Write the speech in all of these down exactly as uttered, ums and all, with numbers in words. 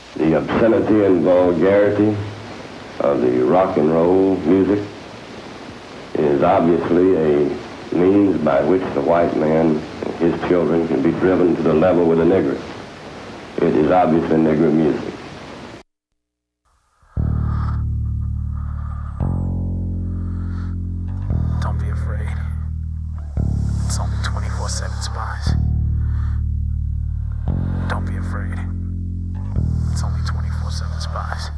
The obscenity and vulgarity of the rock and roll music is obviously a means by which the white man and his children can be driven to the level with the nigger. It is obviously nigger music. Don't be afraid. It's only twenty-four seven spies. Don't be afraid. It's only twenty-four seven spies.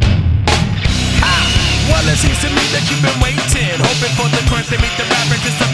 It seems to me that you've been waiting, hoping for the crunch to meet the rapper.